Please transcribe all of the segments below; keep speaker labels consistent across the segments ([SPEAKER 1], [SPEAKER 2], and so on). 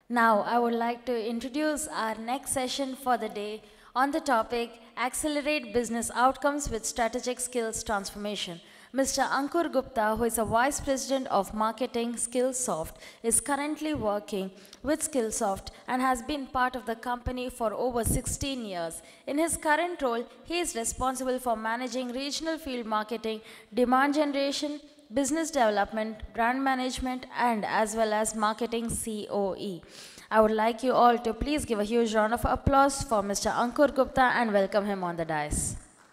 [SPEAKER 1] Now, I would like to introduce our next session for the day on the topic Accelerate Business Outcomes with Strategic Skills Transformation. Mr. Ankur Gupta, who is a Vice President of Marketing Skillsoft, is currently working with Skillsoft and has been part of the company for over 16 years. In his current role, he is responsible for managing regional field marketing, demand generation, business development, brand management, and as well as marketing COE. I would like you all to please give a huge round of applause for Mr. Ankur Gupta and welcome him on the dais.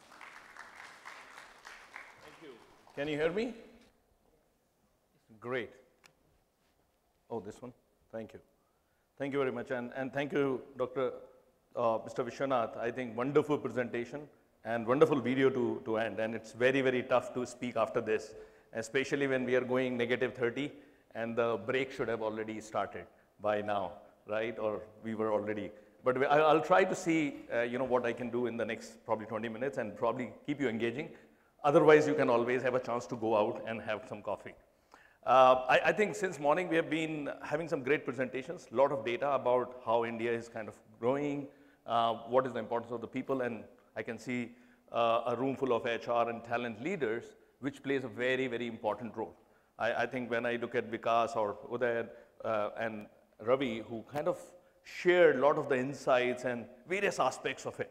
[SPEAKER 2] Thank you. Can you hear me? Great. Oh, this one? Thank you. Thank you very much. And thank you, Mr. Vishwanath. I think wonderful presentation and wonderful video to end. And it's very, very tough to speak after this, especially when we are going -30 and the break should have already started by now, right? Or we were already. But I'll try to see what I can do in the next probably 20 minutes and probably keep you engaging. Otherwise, you can always have a chance to go out and have some coffee. I think since morning we have been having some great presentations, a lot of data about how India is kind of growing, what is the importance of the people, and I can see a room full of HR and talent leaders, which plays a very, very important role. I think when I look at Vikas or Uday and Ravi, who kind of shared a lot of the insights and various aspects of it.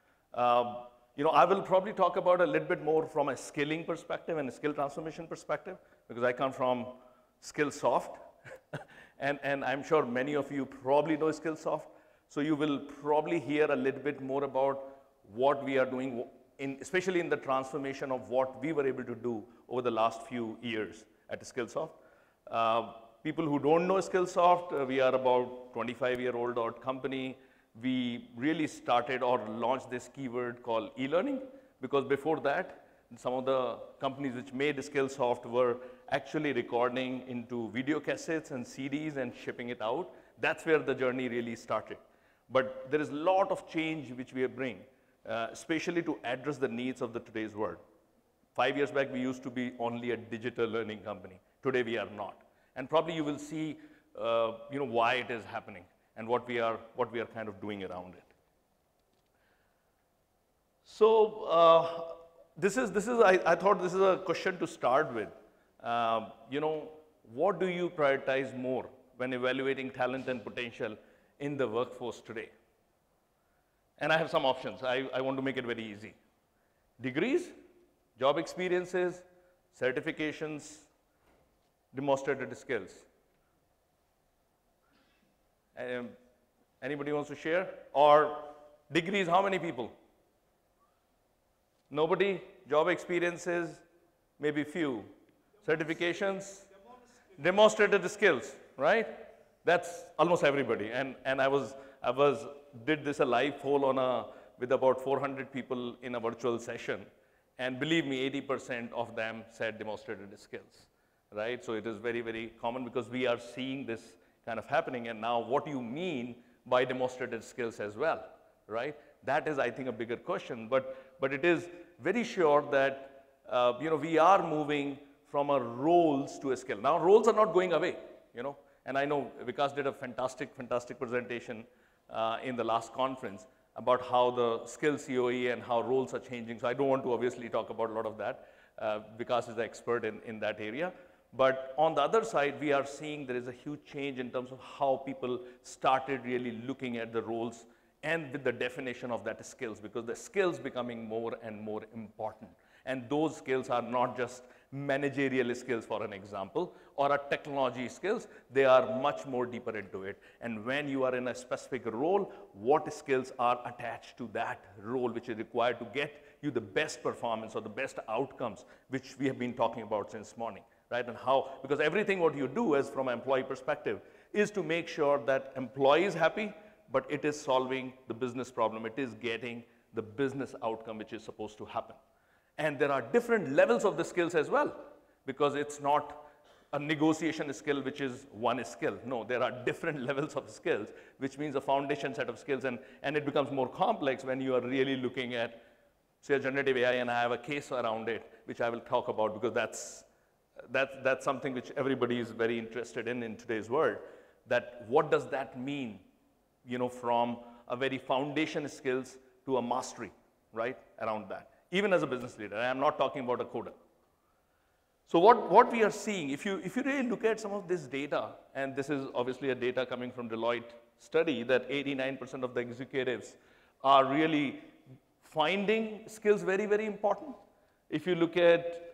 [SPEAKER 2] I will probably talk about a little bit more from a skilling perspective and a skill transformation perspective, because I come from Skillsoft, and I'm sure many of you probably know Skillsoft. So you will probably hear a little bit more about what we are doing, especially in the transformation of what we were able to do over the last few years at Skillsoft. People who don't know Skillsoft, we are about 25-year-old company. We really started or launched this keyword called e-learning, because before that, some of the companies which made Skillsoft were actually recording into video cassettes and CDs and shipping it out. That's where the journey really started. But there is a lot of change which we are bringing, especially to address the needs of today's world. 5 years back, we used to be only a digital learning company. Today, we are not. And probably you will see why it is happening and what we are kind of doing around it. So I thought this is a question to start with. What do you prioritize more when evaluating talent and potential in the workforce today? And I have some options. I want to make it very easy. Degrees, job experiences, certifications, demonstrated skills. Anybody wants to share? Or degrees, how many people? Nobody? Job experiences, maybe few. Certifications? Demonstrated skills, right? That's almost everybody. And I did this a live poll with about 400 people in a virtual session. And believe me, 80% of them said demonstrated skills, right? So it is very, very common because we are seeing this kind of happening. And now what do you mean by demonstrated skills as well, right? That is, I think, a bigger question. But it is very sure that we are moving from a roles to a skill. Now, roles are not going away, And I know Vikas did a fantastic presentation in the last conference about how the skill COE and how roles are changing. So I don't want to obviously talk about a lot of that. Vikas is the expert in that area. But on the other side, we are seeing there is a huge change in terms of how people started really looking at the roles and with the definition of that skills, because the skills becoming more and more important. And those skills are not just managerial skills, for an example, or a technology skills. They are much more deeper into it. And when you are in a specific role, what skills are attached to that role, which is required to get you the best performance or the best outcomes, which we have been talking about since morning, right? And how, because everything what you do as from an employee perspective is to make sure that employee is happy, but it is solving the business problem. It is getting the business outcome which is supposed to happen. And there are different levels of the skills as well, because it's not a negotiation skill which is one skill. No, there are different levels of skills, which means a foundation set of skills. And it becomes more complex when you are really looking at, say, generative AI, and I have a case around it, which I will talk about, because that's something which everybody is very interested in today's world. that what does that mean, from a very foundation skills to a mastery, right, around that, even as a business leader. I am not talking about a coder. So what we are seeing, if you really look at some of this data, and this is obviously a data coming from Deloitte study, that 89% of the executives are really finding skills very, very important. If you look at,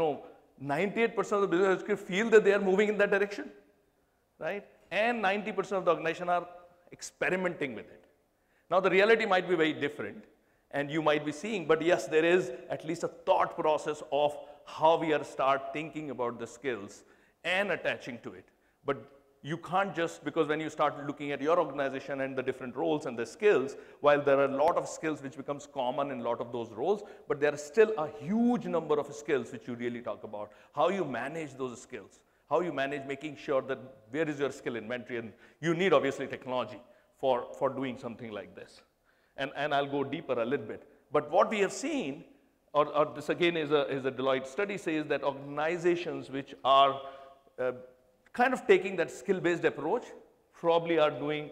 [SPEAKER 2] 98% of the business executives feel that they are moving in that direction, right? And 90% of the organization are experimenting with it. Now, the reality might be very different, and you might be seeing, but yes, there is at least a thought process of how we are start thinking about the skills and attaching to it. But you can't just, because when you start looking at your organization and the different roles and the skills, while there are a lot of skills which becomes common in a lot of those roles, but there are still a huge number of skills which you really talk about. How you manage those skills, how you manage making sure that where is your skill inventory, and you need obviously technology for doing something like this. And I'll go deeper a little bit. But what we have seen, or this again is a Deloitte study, says that organizations which are kind of taking that skill-based approach probably are doing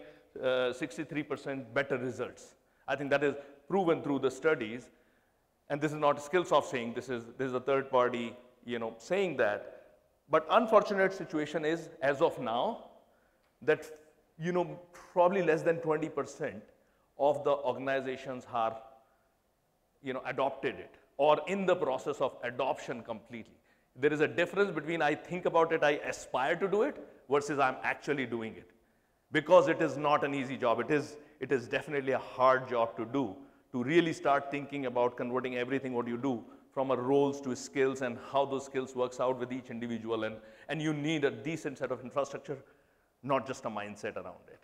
[SPEAKER 2] 63% better results. I think that is proven through the studies. And this is not Skillsoft saying, this is a third party, saying that. But unfortunate situation is, as of now, that, probably less than 20% of the organizations are, adopted it, or in the process of adoption completely. There is a difference between I think about it, I aspire to do it, versus I'm actually doing it. Because it is not an easy job. It is definitely a hard job to do, to really start thinking about converting everything what you do from a roles to skills and how those skills works out with each individual. And you need a decent set of infrastructure, not just a mindset around it.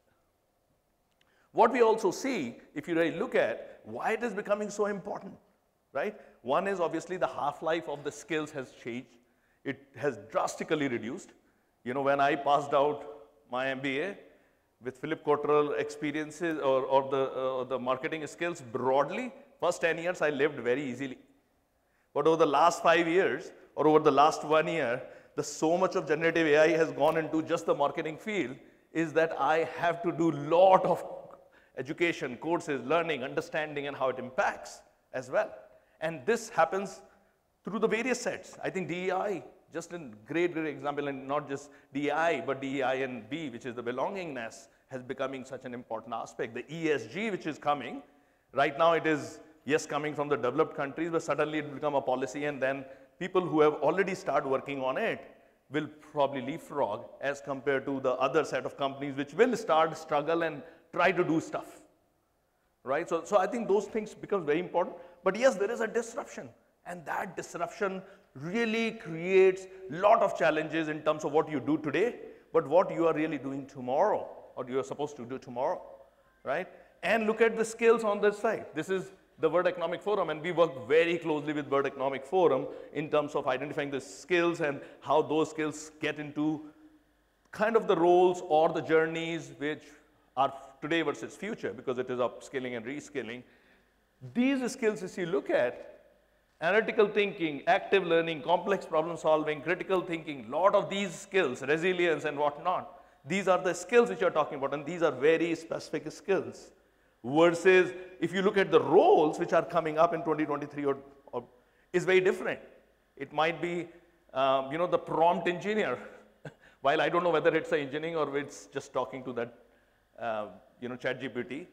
[SPEAKER 2] What we also see, if you really look at why it is becoming so important, right? One is obviously the half-life of the skills has changed. It has drastically reduced. When I passed out my MBA with Philip Cottrell experiences or the marketing skills broadly, first 10 years I lived very easily. But over the last 5 years, or over the last 1 year, so much of generative AI has gone into just the marketing field, is that I have to do a lot of education, courses, learning, understanding, and how it impacts as well. And this happens through the various sets. I think DEI, just a great example, and not just DEI, but DEI and B, which is the belongingness, has becoming such an important aspect. The ESG, which is coming, right now it is, yes, coming from the developed countries, but suddenly it will become a policy, and then people who have already started working on it will probably leapfrog as compared to the other set of companies which will struggle and try to do stuff, right? So I think those things become very important. But yes, there is a disruption, and that disruption really creates a lot of challenges in terms of what you do today, but what you are really doing tomorrow, or you are supposed to do tomorrow, right? And look at the skills on this side. This is the World Economic Forum, and we work very closely with World Economic Forum in terms of identifying the skills and how those skills get into kind of the roles or the journeys which are today versus future, because it is upskilling and reskilling. These skills, as you look at, analytical thinking, active learning, complex problem solving, critical thinking, lot of these skills, resilience and whatnot, these are the skills which you're talking about, and these are very specific skills. Versus, if you look at the roles which are coming up in 2023, is very different. It might be, the prompt engineer. While I don't know whether it's an engineering or it's just talking to that, ChatGPT,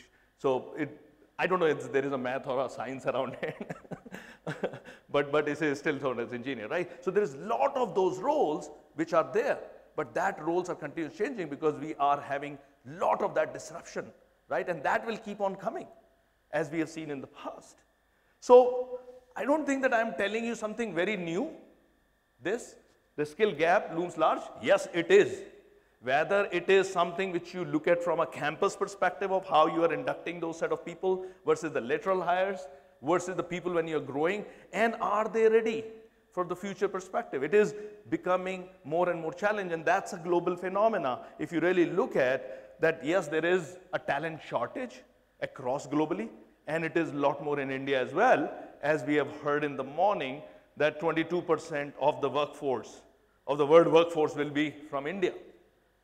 [SPEAKER 2] I don't know if there is a math or a science around it, but it is still known as engineer, right? So there is a lot of those roles which are there, but that roles are continuously changing because we are having a lot of that disruption, right? And that will keep on coming, as we have seen in the past. So I don't think that I'm telling you something very new. The skill gap looms large. Yes, it is. Whether it is something which you look at from a campus perspective of how you are inducting those set of people versus the lateral hires versus the people when you're growing, and are they ready for the future perspective? It is becoming more and more challenging, and that's a global phenomena. If you really look at that, yes, there is a talent shortage across globally, and it is a lot more in India as well, as we have heard in the morning that 22% of the workforce, of the world workforce will be from India.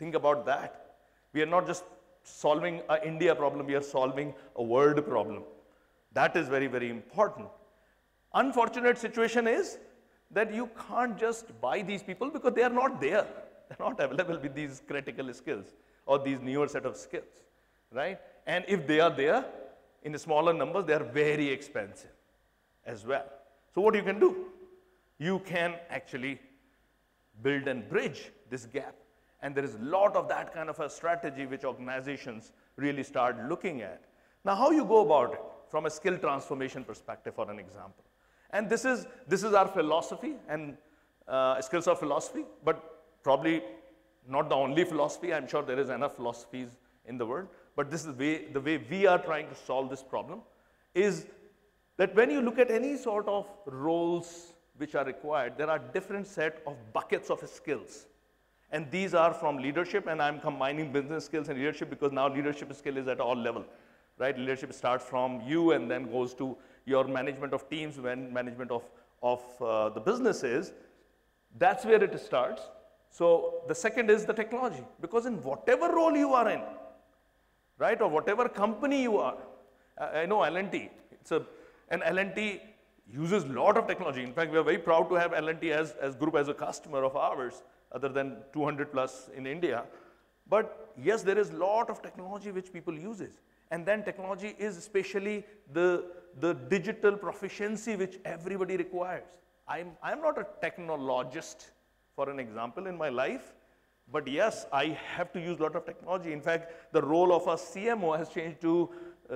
[SPEAKER 2] Think about that. We are not just solving an India problem, we are solving a world problem. That is very, very important. Unfortunate situation is that you can't just buy these people because they are not there. They're not available with these critical skills or these newer set of skills, right? And if they are there in smaller numbers, they are very expensive as well. So what you can do? You can actually build and bridge this gap. And there is a lot of that kind of a strategy which organizations really start looking at. Now, how you go about it from a skill transformation perspective, for an example. And this is our philosophy, and skills of philosophy, but probably not the only philosophy. I'm sure there is enough philosophies in the world, but this is the way we are trying to solve this problem, is that when you look at any sort of roles which are required, there are different set of buckets of skills. And these are from leadership, and I'm combining business skills and leadership because now leadership skill is at all level, right? Leadership starts from you and then goes to your management of teams, when management of the businesses. That's where it starts. So the second is the technology, because in whatever role you are in, right, or whatever company you are, I know L&T, and L&T uses a lot of technology. In fact, we are very proud to have L&T as group as a customer of ours, other than 200 plus in India. But yes, there is a lot of technology which people uses. And then technology is especially the digital proficiency which everybody requires. I'm not a technologist, for an example, in my life. But yes, I have to use a lot of technology. In fact, the role of a CMO has changed to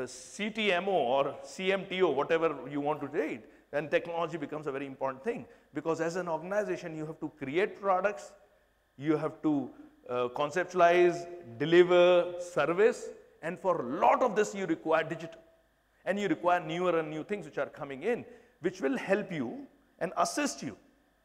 [SPEAKER 2] CTMO or CMTO, whatever you want to say. And technology becomes a very important thing. Because as an organization, you have to create products, you have to conceptualize, deliver service, and for a lot of this, you require digital. And you require newer and new things which are coming in, which will help you and assist you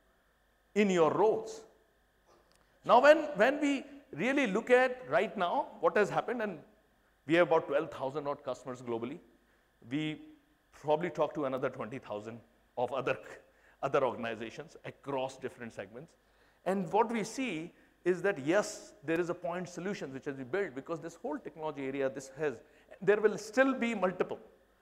[SPEAKER 2] in your roles. Now, when we really look at right now what has happened, and we have about 12,000 odd customers globally, we probably talk to another 20,000 of other organizations across different segments. And what we see is that, yes, there is a point solution which has been built, because this whole technology area, there will still be multiple.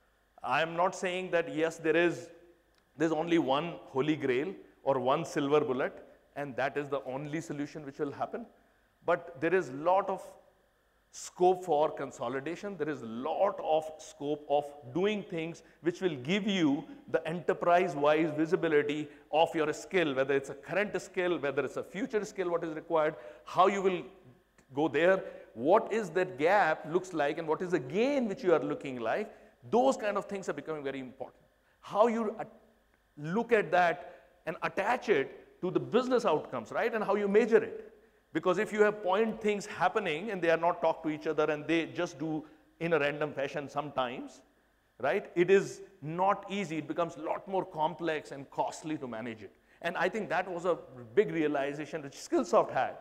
[SPEAKER 2] I am not saying that, yes, there's only one holy grail or one silver bullet, and that is the only solution which will happen. But there is a lot of scope for consolidation. There is a lot of scope of doing things which will give you the enterprise-wise visibility of your skill, whether it's a current skill, whether it's a future skill, what is required, how you will go there, what is that gap looks like, and what is the gain which you are looking like. Those kind of things are becoming very important. How you look at that and attach it to the business outcomes, right, and how you measure it. Because if you have point things happening and they are not talk to each other and they just do in a random fashion sometimes, right, it is not easy. It becomes a lot more complex and costly to manage it. And I think that was a big realization which Skillsoft had,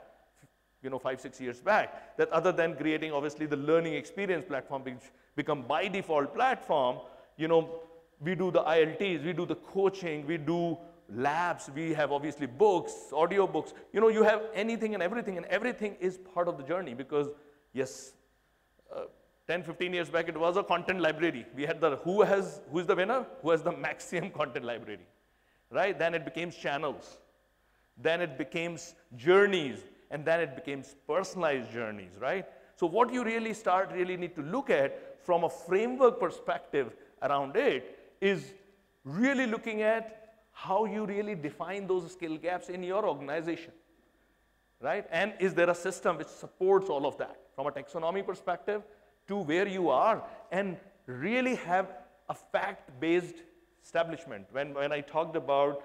[SPEAKER 2] 5-6 years back, that other than creating obviously the learning experience platform, which become by default platform, we do the ILTs, we do the coaching, we do labs, we have obviously books, audio books, you have anything and everything is part of the journey. Because yes, 10-15 years back, it was a content library. We had who is the winner? Who has the maximum content library, right? Then it became channels, then it became journeys, and then it became personalized journeys, right? So what you really need to look at from a framework perspective around it is really looking at how you really define those skill gaps in your organization, right? And is there a system which supports all of that from a taxonomy perspective to where you are, and really have a fact-based establishment. When I talked about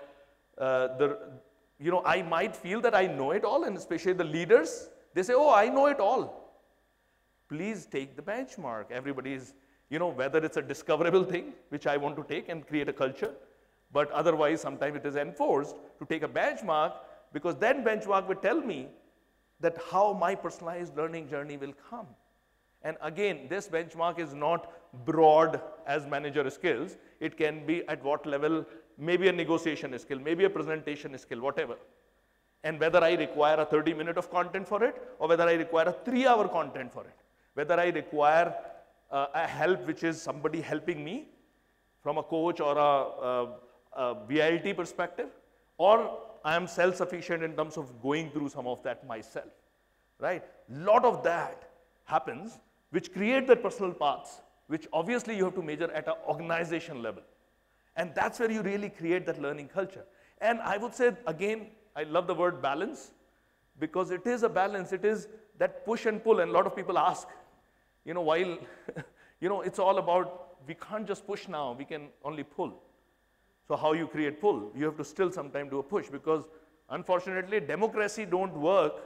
[SPEAKER 2] I might feel that I know it all, and especially the leaders, they say, oh, I know it all. Please take the benchmark. Everybody is, whether it's a discoverable thing, which I want to take and create a culture, but otherwise sometimes it is enforced to take a benchmark, because then benchmark will tell me that how my personalized learning journey will come. And again, this benchmark is not broad as manager skills. It can be at what level, maybe a negotiation skill, maybe a presentation skill, whatever. And whether I require a 30-minute of content for it, or whether I require a 3-hour content for it, whether I require a help which is somebody helping me from a coach or a VILT perspective, or I am self-sufficient in terms of going through some of that myself, right? Lot of that happens, which create the personal paths, which obviously you have to measure at an organization level. And that's where you really create that learning culture. And I would say, again, I love the word balance, because it is a balance. It is that push and pull. And a lot of people ask, while, it's all about, we can't just push now, we can only pull. So how you create pull? You have to still sometime do a push, because unfortunately, democracy don't work,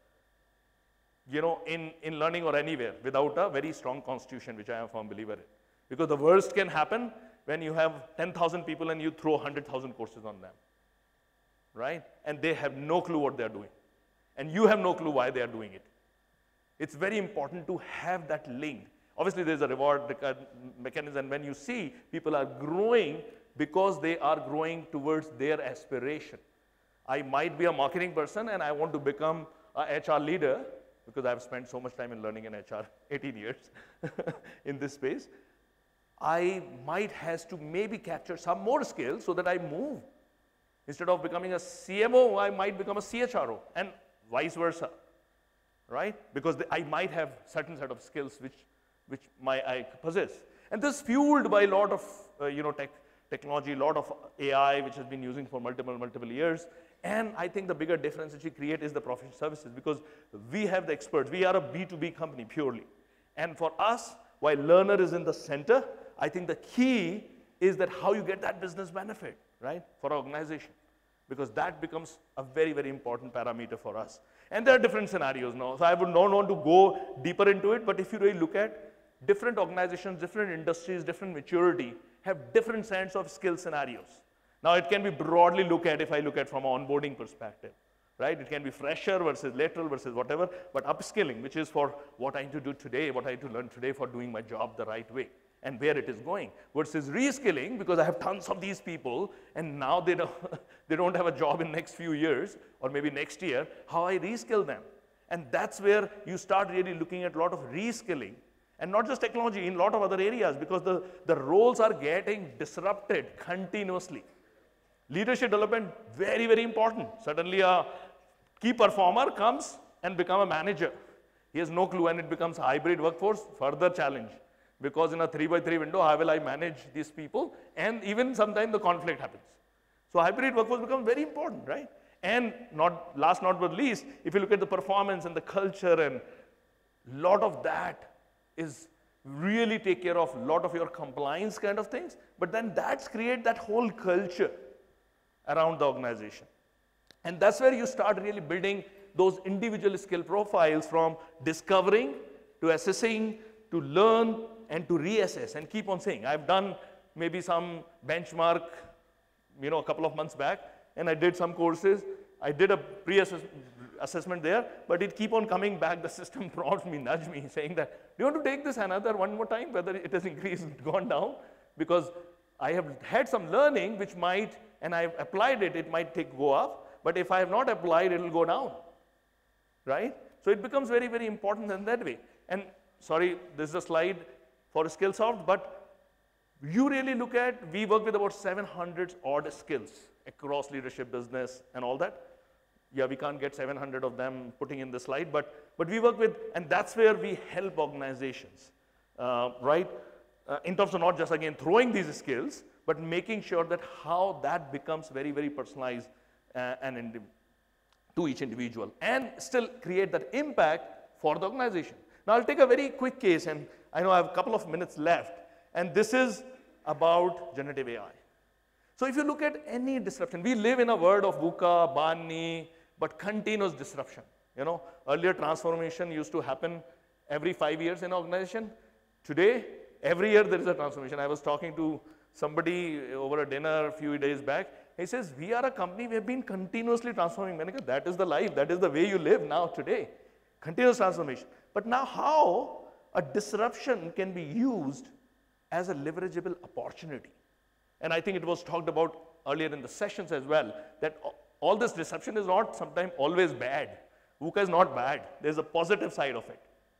[SPEAKER 2] in learning or anywhere without a very strong constitution, which I am a firm believer in. Because the worst can happen when you have 10,000 people and you throw 100,000 courses on them, right? And they have no clue what they're doing. And you have no clue why they are doing it. It's very important to have that link. Obviously, there's a reward mechanism. When you see people are growing because they are growing towards their aspiration. I might be a marketing person and I want to become a HR leader, because I've spent so much time in learning in HR, 18 years in this space. I might have to maybe capture some more skills so that I move. Instead of becoming a CMO, I might become a CHRO, and vice versa, right? Because I might have certain set of skills which I possess. And this is fueled by a lot of technology, a lot of AI, which has been using for multiple years. And I think the bigger difference which we create is the professional services, because we have the experts. We are a B2B company purely. And for us, while learner is in the center, I think the key is that how you get that business benefit, right, for our organization. Because that becomes a very, very important parameter for us. And there are different scenarios now. So I would not want to go deeper into it, but if you really look at different organizations, different industries, different maturity, have different kinds of skill scenarios. Now, it can be broadly looked at if I look at from an onboarding perspective, right? It can be fresher versus lateral versus whatever, but upskilling, which is for what I need to do today, what I need to learn today for doing my job the right way, and where it is going, versus reskilling, because I have tons of these people, and now they don't have a job in next few years, or maybe next year, how I reskill them. And that's where you start really looking at a lot of reskilling, and not just technology, in a lot of other areas, because the roles are getting disrupted continuously. Leadership development, very, very important. Suddenly a key performer comes and becomes a manager. He has no clue, and it becomes a hybrid workforce, further challenge. Because in a 3x3 window, how will I manage these people? And even sometimes the conflict happens. So hybrid workforce becomes very important, right? And last not but least, if you look at the performance and the culture, and a lot of that is really take care of a lot of your compliance kind of things, but then that's create that whole culture around the organization. And that's where you start really building those individual skill profiles, from discovering to assessing to learn and to reassess and keep on saying. I've done maybe some benchmark, a couple of months back, and I did some courses. I did a pre-assessment there, but it keep on coming back. The system prompts me, nudge me, saying that, do you want to take this one more time, whether it has increased, gone down? Because I have had some learning which might, and I've applied it, it might go up, but if I have not applied, it will go down, right? So it becomes very, very important in that way. And sorry, this is a slide for Skillsoft, but you really look at, we work with about 700 odd skills across leadership, business, and all that. Yeah, we can't get 700 of them putting in the slide, but we work with, and that's where we help organizations, right? In terms of not just, again, throwing these skills, but making sure that how that becomes very, very personalized to each individual, and still create that impact for the organization. Now, I'll take a very quick case, and I know I have a couple of minutes left, and this is about generative AI. So if you look at any disruption, we live in a world of VUCA, BANI, but continuous disruption. Earlier transformation used to happen every 5 years in an organization. Today, every year there is a transformation. I was talking to somebody over a dinner a few days back. He says, we are a company, we have been continuously transforming. That is the life, that is the way you live now today. Continuous transformation. But now how a disruption can be used as a leverageable opportunity. And I think it was talked about earlier in the sessions as well, that all this deception is not sometimes always bad. VUCA is not bad. There's a positive side of it.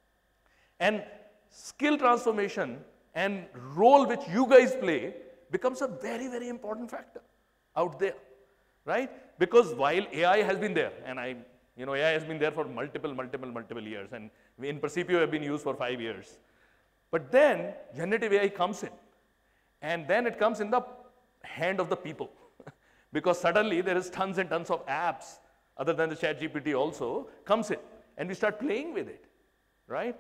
[SPEAKER 2] And skill transformation and role which you guys play becomes a very, very important factor out there, right? Because while AI has been there, and AI has been there for multiple years, and in Percipio have been used for 5 years. But then generative AI comes in, and then it comes in the hand of the people. Because suddenly there is tons and tons of apps, other than the ChatGPT also, comes in, and we start playing with it, right?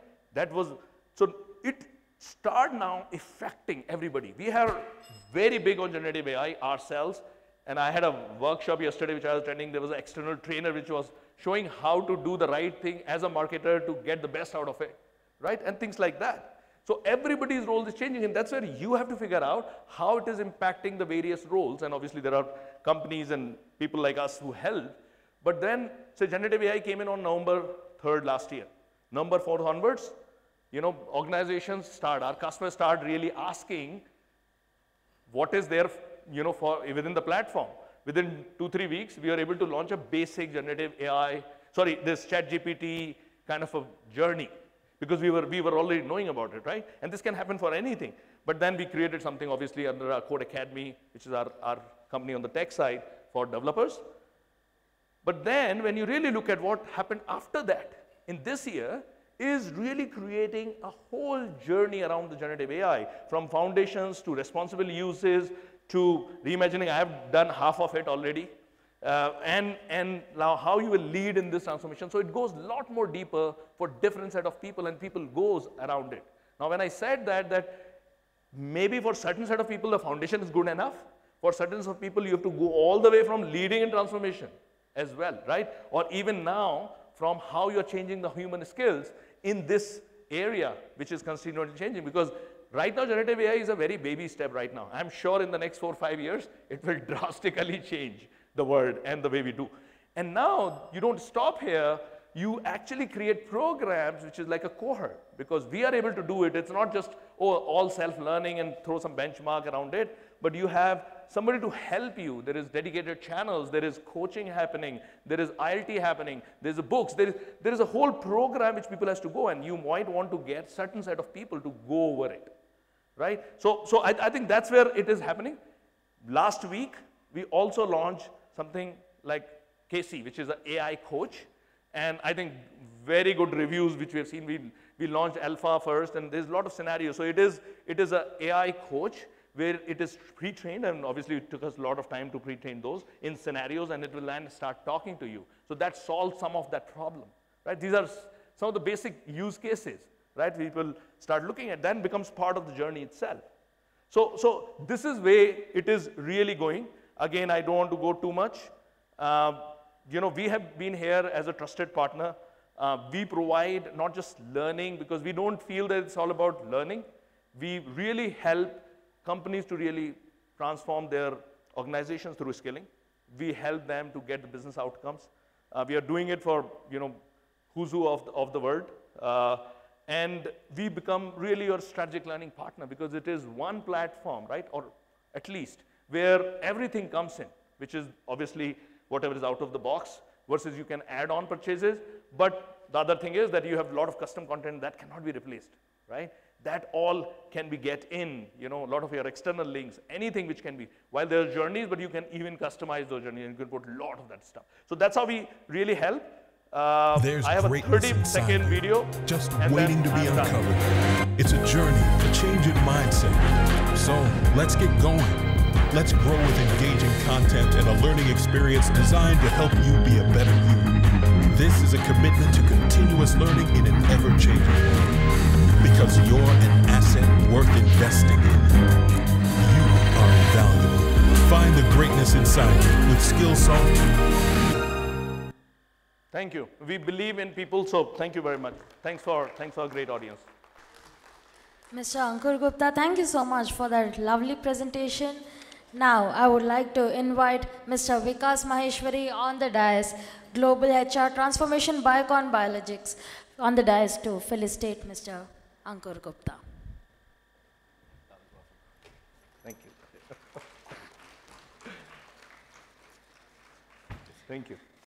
[SPEAKER 2] So it start now affecting everybody. We are very big on generative AI ourselves, and I had a workshop yesterday which I was attending. There was an external trainer which was showing how to do the right thing as a marketer to get the best out of it, right? And things like that. So everybody's role is changing, and that's where you have to figure out how it is impacting the various roles. And obviously there are companies and people like us who help. But then, so generative AI came in on November 3rd last year. November 4th onwards, organizations our customers start really asking what is there, within the platform. Within 2-3 weeks, we are able to launch a basic generative AI, this ChatGPT kind of a journey, because we were already knowing about it, right? And this can happen for anything. But then we created something, obviously, under our Code Academy, which is our company on the tech side for developers. But then, when you really look at what happened after that, in this year, is really creating a whole journey around the generative AI, from foundations to responsible uses to reimagining. I have done half of it already. And now how you will lead in this transformation. So it goes a lot more deeper for different set of people, and people goes around it. Now when I said that maybe for certain set of people the foundation is good enough, for certain set of people you have to go all the way from leading in transformation as well, right? Or even now from how you're changing the human skills in this area, which is continually changing. Because right now generative AI is a very baby step right now. I'm sure in the next 4 or 5 years it will drastically change the world and the way we do. And now you don't stop here, you actually create programs which is like a cohort, because we are able to do it. It's not just all self-learning and throw some benchmark around it, but you have somebody to help you. There is dedicated channels, there is coaching happening, there is ILT happening, there's books, there is a whole program which people has to go, and you might want to get certain set of people to go over it, right? So I think that's where it is happening. Last week, we also launched something like Casey, which is an AI coach. And I think very good reviews which we have seen. We launched alpha first, and there's a lot of scenarios. So it is an AI coach where it is pre-trained, and obviously it took us a lot of time to pre-train those in scenarios, and it will then start talking to you. So that solves some of that problem, right? These are some of the basic use cases, right? People start looking at, then becomes part of the journey itself. So this is where it is really going. Again, I don't want to go too much. We have been here as a trusted partner. We provide not just learning, because we don't feel that it's all about learning. We really help companies to really transform their organizations through skilling. We help them to get the business outcomes. We are doing it for who's who of the world. And we become really your strategic learning partner, because it is one platform, right? Or at least where everything comes in, which is obviously whatever is out of the box, versus you can add on purchases. But the other thing is that you have a lot of custom content that cannot be replaced, right? That all can be get in, a lot of your external links, anything which can be, while there are journeys, but you can even customize those journeys, and you can put a lot of that stuff. So that's how we really help. I have a 30-second video.
[SPEAKER 3] Just waiting to be uncovered. It's a journey, a change in mindset. So let's get going. Let's grow with engaging content and a learning experience designed to help you be a better you. This is a commitment to continuous learning in an ever-changing world. Because you're an asset worth investing in. You are invaluable. Find the greatness inside you with Skillsoft.
[SPEAKER 2] Thank you. We believe in people, so thank you very much. Thanks for a great audience.
[SPEAKER 1] Mr. Ankur Gupta, thank you so much for that lovely presentation. Now, I would like to invite Mr. Vikas Maheshwari on the dais, Global HR Transformation Biocon Biologics, on the dais to felicitate Mr. Ankur Gupta.
[SPEAKER 2] Thank you. Thank you.